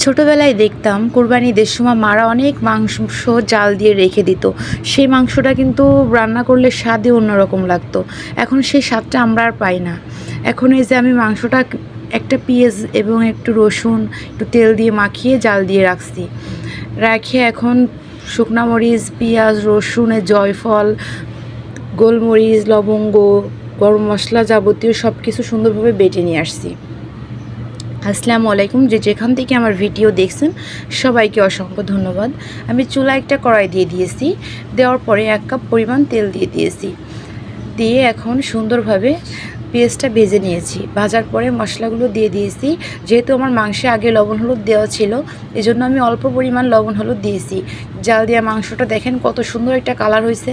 ছোটোবেলায় দেখতাম কোরবানি ঈদের সময় মারা অনেক মাংস জাল দিয়ে রেখে দিত। সেই মাংসটা কিন্তু রান্না করলে স্বাদই অন্যরকম লাগতো। এখন সেই স্বাদটা আমরা আর পাই না। এখন এই যে আমি মাংসটা একটা পেঁয়াজ এবং একটু রসুন একটু তেল দিয়ে মাখিয়ে জাল দিয়ে রাখছি। রেখে এখন শুকনা মরিচ, পেঁয়াজ, রসুনের জয়ফল, গোলমরিচ, লবঙ্গ, গরম মশলা যাবতীয় সব কিছু সুন্দরভাবে বেটে নিয়ে আসছি। আসসালামু আলাইকুম। যেখান থেকে আমার ভিডিও দেখছেন সবাইকে অসংখ্য ধন্যবাদ। আমি চুলায় একটা কড়াই দিয়ে দিয়েছি। দেওয়ার পরে 1 কাপ পরিমাণ তেল দিয়ে দিয়েছি। দিয়ে এখন সুন্দরভাবে পেঁয়াজটা ভেজে নিয়েছি। ভাজার পরে মশলাগুলো দিয়ে দিয়েছি। যেহেতু আমার মাংসে আগে লবণ হলুদ দেওয়া ছিল, এজন্য আমি অল্প পরিমাণ লবণ হলুদ দিয়েছি। জাল দেওয়া মাংসটা দেখেন কত সুন্দর একটা কালার হয়েছে।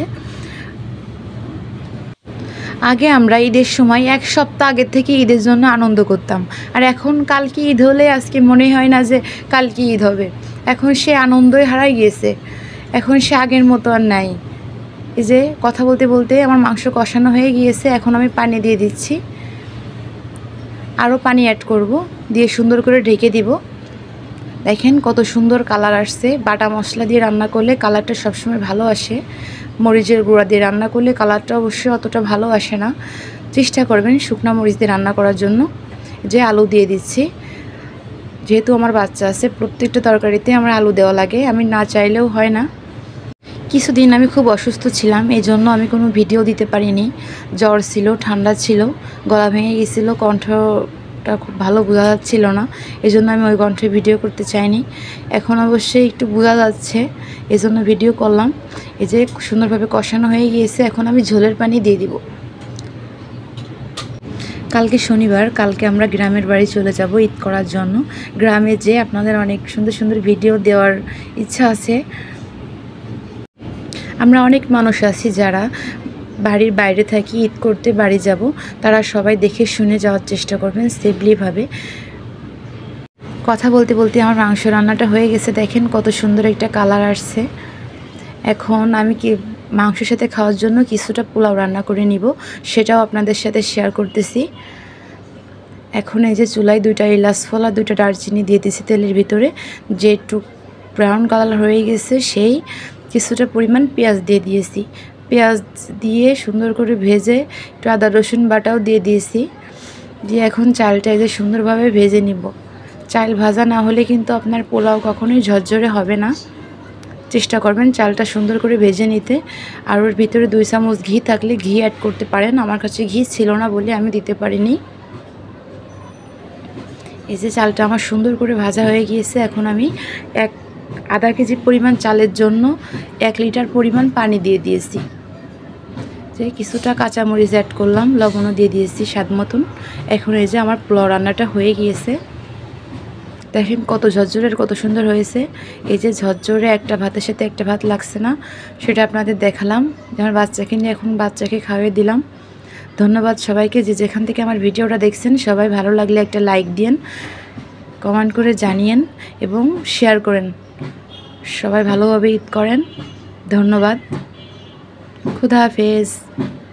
আগে আমরা ঈদের সময় 1 সপ্তাহ আগের থেকে ঈদের জন্য আনন্দ করতাম, আর এখন কালকে ঈদ হলে আজকে মনে হয় না যে কালকে ঈদ হবে। এখন সে আনন্দই হারাই গিয়েছে, এখন সে আগের মতো আর নাই। এই যে কথা বলতে বলতে আমার মাংস কষানো হয়ে গিয়েছে। এখন আমি পানি দিয়ে দিচ্ছি, আরও পানি অ্যাড করব, দিয়ে সুন্দর করে ঢেকে দিব। দেখেন কত সুন্দর কালার আসছে। বাটা মশলা দিয়ে রান্না করলে কালারটা সবসময় ভালো আসে। মরিচের গুঁড়া দিয়ে রান্না করলে কালারটা অবশ্যই অতটা ভালো আসে না। চেষ্টা করবেন শুকনো মরিচ দিয়ে রান্না করার জন্য। যে আলু দিয়ে দিচ্ছি, যেহেতু আমার বাচ্চা আছে, প্রত্যেকটা তরকারিতে আমার আলু দেওয়া লাগে, আমি না চাইলেও হয় না। কিছুদিন আমি খুব অসুস্থ ছিলাম, এই জন্য আমি কোনো ভিডিও দিতে পারিনি। জ্বর ছিল, ঠান্ডা ছিল, গলা ভেঙে গেছিলো, কণ্ঠটা খুব ভালো বোঝা যাচ্ছিল না, এই জন্য আমি ওই কণ্ঠে ভিডিও করতে চাইনি। এখন অবশ্যই একটু বোঝা যাচ্ছে, এই জন্য ভিডিও করলাম। এই যে সুন্দরভাবে কষানো হয়ে গিয়েছে। এখন আমি ঝোলের পানি দিয়ে দিব। কালকে শনিবার, কালকে আমরা গ্রামের বাড়ি চলে যাব ঈদ করার জন্য। গ্রামে যে আপনাদের অনেক সুন্দর সুন্দর ভিডিও দেওয়ার ইচ্ছা আছে। আমরা অনেক মানুষ আছি যারা বাড়ির বাইরে থাকি, ঈদ করতে বাড়ি যাব, তারা সবাই দেখে শুনে যাওয়ার চেষ্টা করবেন সেফলিভাবে। কথা বলতে বলতে আমার মাংস রান্নাটা হয়ে গেছে। দেখেন কত সুন্দর একটা কালার আসছে। এখন আমি মাংসের সাথে খাওয়ার জন্য কিছুটা পোলাও রান্না করে নিব, সেটাও আপনাদের সাথে শেয়ার করতেছি। এখন এই যে চুলায় 2টা এলাচ ফল আর 2টা দারচিনি দিয়ে দিয়েছি তেলের ভিতরে। যে একটু ব্রাউন কালার হয়ে গেছে, সেই কিছুটা পরিমাণ পেঁয়াজ দিয়ে দিয়েছি। পেঁয়াজ দিয়ে সুন্দর করে ভেজে একটু আদা রসুন বাটাও দিয়ে দিয়েছি। দিয়ে এখন চালটা এই যে সুন্দরভাবে ভেজে নিব। চাল ভাজা না হলে কিন্তু আপনার পোলাও কখনোই ঝরঝরে হবে না। চেষ্টা করবেন চালটা সুন্দর করে ভেজে নিতে। আর ওর ভিতরে 2 চামচ ঘি থাকলে ঘি অ্যাড করতে পারেন। আমার কাছে ঘি ছিল না বলে আমি দিতে পারিনি। এই যে চালটা আমার সুন্দর করে ভাজা হয়ে গিয়েছে। এখন আমি আধা কেজি পরিমাণ চালের জন্য 1 লিটার পরিমাণ পানি দিয়ে দিয়েছি। যে কিছুটা কাঁচামরিচ অ্যাড করলাম, লবণও দিয়ে দিয়েছি স্বাদ মতন। এখন এই যে আমার পোলাও রান্নাটা হয়ে গিয়েছে। দেখেন কত ঝরঝরে, কত সুন্দর হয়েছে। এই যে ঝরঝরে একটা ভাতের সাথে একটা ভাত লাগছে না, সেটা আপনাদের দেখালাম। আমার বাচ্চাকে নিয়ে এখন বাচ্চাকে খাওয়িয়ে দিলাম। ধন্যবাদ সবাইকে, যেখান থেকে আমার ভিডিওটা দেখছেন। সবাই ভালো লাগলে একটা লাইক দিন, কমেন্ট করে জানিয়েন এবং শেয়ার করেন। সবাই ভালোভাবে ঈদ করেন। ধন্যবাদ। খুদা হাফেজ।